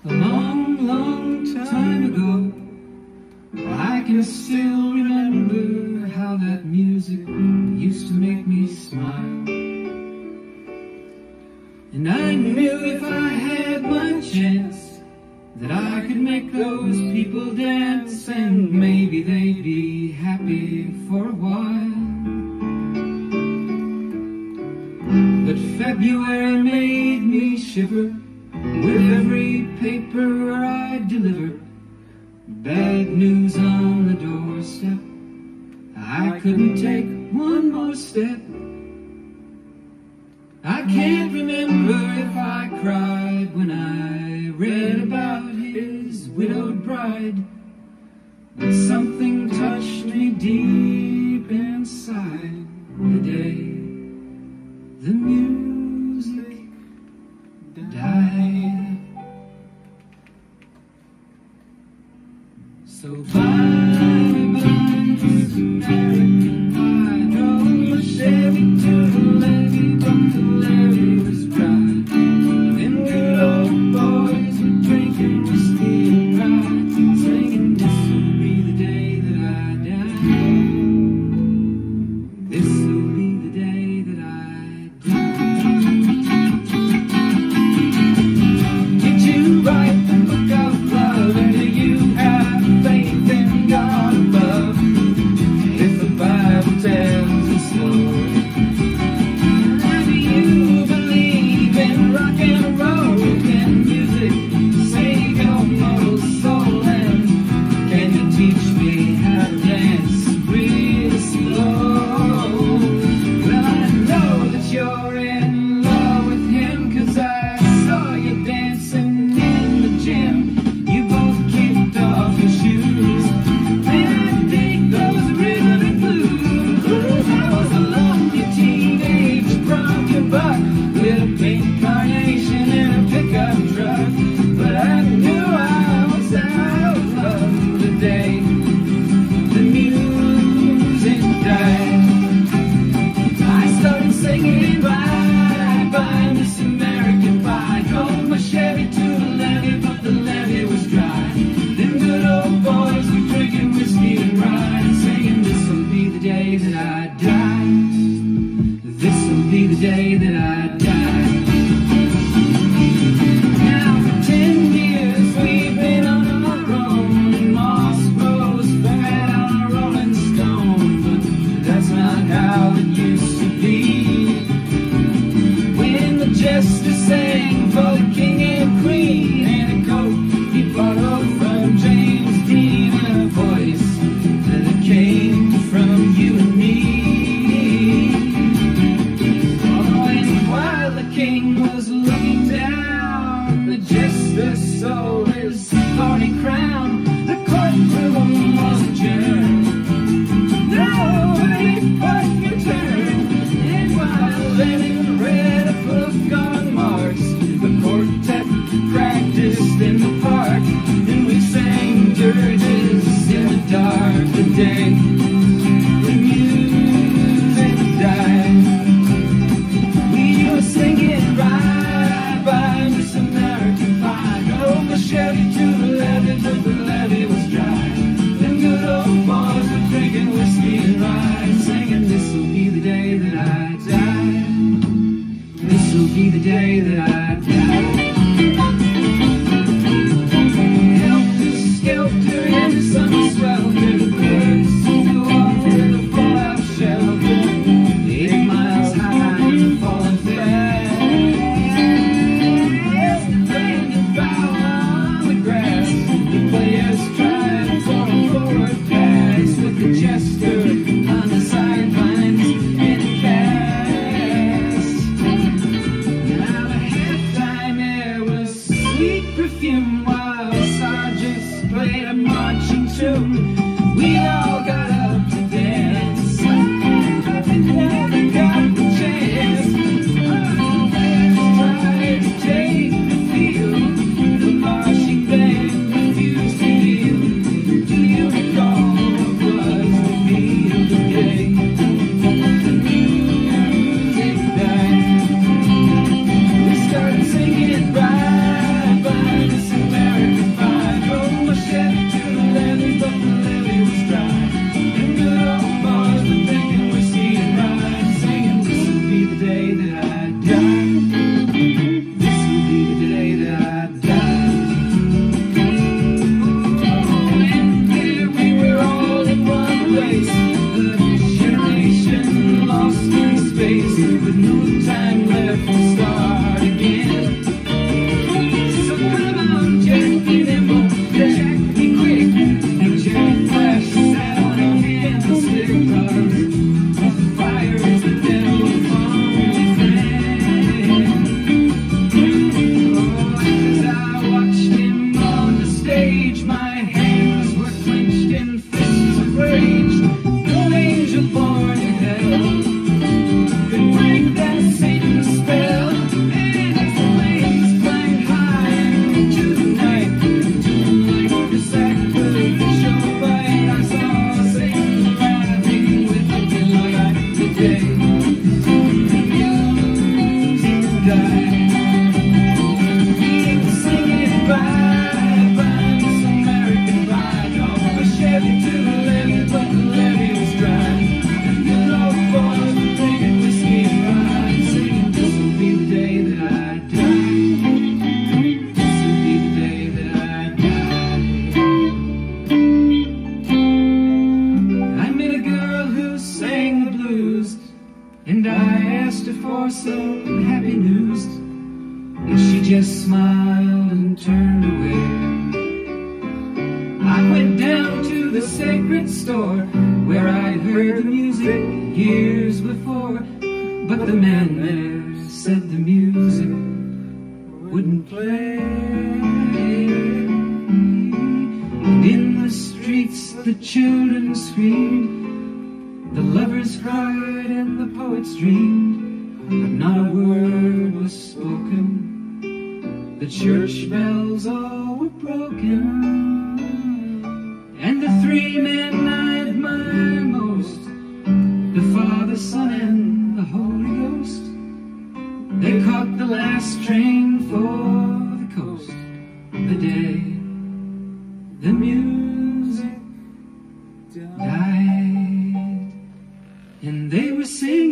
a long, long time ago. I can still remember how that music used to make me smile. And I knew if I had my chance that I could make those people dance, and maybe they'd be happy for a while. But February made me shiver with every paper I delivered. Bad news on the doorstep, I couldn't take one more step. I can't remember if I cried when I read about his widowed bride, but something touched me deep inside the day the music died. So bye-bye, Miss American Pie. Drove my Chevy to the levee, but the levee was dry. Them good old boys were drinking whiskey and rye, singing, this'll be the day that I die. This'll be the day that I die. Did you write the book of love, and do you have faith in God above? If the Bible tells a story, do you believe in rock and roll? Can music save your mortal soul? And can you teach me how to dance real slow? Well, I know that you're in love with him, 'cause I saw you dancing in the gym. You both kicked off your shoes, and I think those rhythm and blues. I was alone, your teenage brought your buck with a pink carnation and a pickup truck. But I knew I was out of love the day the music died. I started singing bye-bye, Miss American Pie. Drove my Chevy to the levee, but the levee was dry. Them good old boys were drinking whiskey and rye, singing, this'll be the day that I die. This'll be the day that I die. Now for 10 years we've been on our own. Moss grows fat on a rolling stone, but that's not how it used to be. When the jester sang for the king and queen, and a coat he borrowed from James Dean, and a voice that came from you and me. Oh, and while the king was looking down, the jester stole his thorny crown. The courtroom was adjourned. Nobody but your turn. And while Lenin read a book on Marx, the quartet practiced in the park, and we sang dirges in the dark the day the music died. We were singing bye-bye, Miss American Pie. Drove the Chevy to the levee, but the levee was dry. Them good old boys were drinking whiskey and rye, singing, this'll be the day that I die. This'll be the day that I die. Helter-skelter in the summer swelter, the birds flew off with a fallout shelter. 8 miles high and falling fast. The rain and bow on the grass. The players tried for a forward pass, with the jester on the sidelines in a cast. Now the halftime air was sweet perfume, while sergeants played a marching tune. We all got up to dance, and never got the chance. Oh, tried to take the field, the marching band refused to yield. Do you recall what was revealed today? The music died. We started singing bye-bye, Miss American the sacred store where I'd heard the music years before. But the man there said the music wouldn't play. And in the streets the children screamed, the lovers cried and the poets dreamed, but not a word was spoken. The church bells all were broken. And the three men I admire most, the Father, Son, and the Holy Ghost, they caught the last train for the coast the day the music died. And they were singing